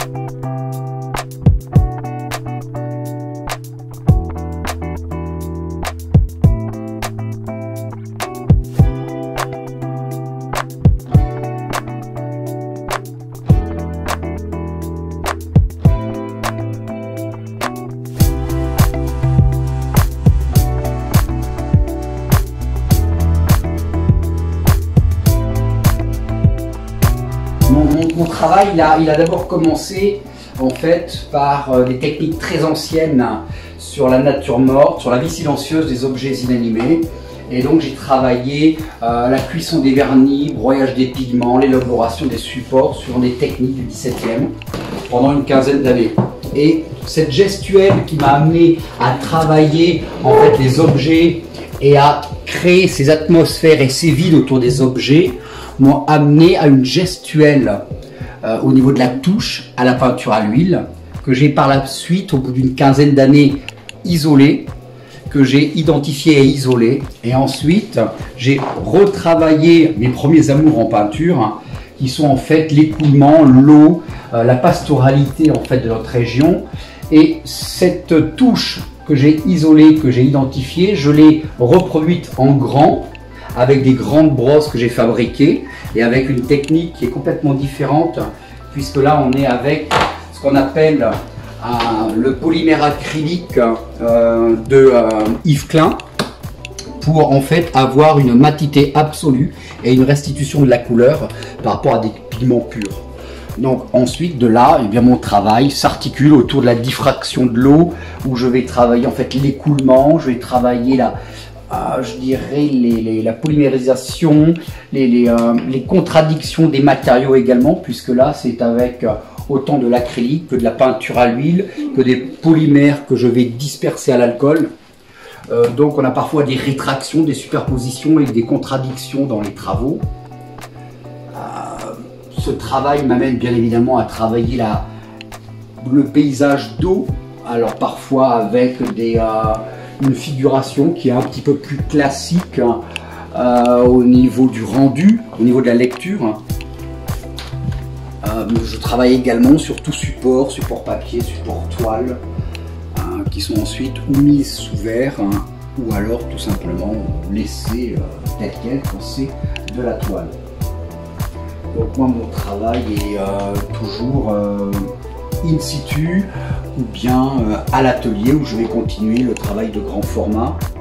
Mon travail, il a d'abord commencé en fait par des techniques très anciennes sur la nature morte, sur la vie silencieuse des objets inanimés. Et donc j'ai travaillé la cuisson des vernis, broyage des pigments, l'élaboration des supports sur des techniques du XVIIe pendant une quinzaine d'années. Et cette gestuelle qui m'a amené à travailler en fait les objets et à créer ces atmosphères et ces vides autour des objets m'ont amené à une gestuelle au niveau de la touche à la peinture à l'huile que j'ai par la suite, au bout d'une quinzaine d'années, isolée, que j'ai identifié et isolé. Et ensuite, j'ai retravaillé mes premiers amours en peinture, qui sont en fait l'écoulement, l'eau, la pastoralité en fait de notre région. Et cette touche que j'ai isolée, que j'ai identifiée, je l'ai reproduite en grand, avec des grandes brosses que j'ai fabriquées et avec une technique qui est complètement différente, puisque là on est avec ce qu'on appelle le polymère acrylique de Yves Klein, pour en fait avoir une matité absolue et une restitution de la couleur par rapport à des pigments purs. Donc ensuite de là, eh bien, mon travail s'articule autour de la diffraction de l'eau, où je vais travailler en fait l'écoulement, je vais travailler je dirais la polymérisation, les contradictions des matériaux également, puisque là c'est avec autant de l'acrylique que de la peinture à l'huile, que des polymères que je vais disperser à l'alcool. Donc on a parfois des rétractions, des superpositions et des contradictions dans les travaux. Ce travail m'amène bien évidemment à travailler le paysage d'eau, alors parfois avec une figuration qui est un petit peu plus classique au niveau du rendu, au niveau de la lecture. Je travaille également sur tout support papier, support toile, qui sont ensuite ou mis sous verre, ou alors tout simplement laissés tel quel quand c'est de la toile. Donc moi mon travail est toujours in situ ou bien à l'atelier, où je vais continuer le travail de grand format.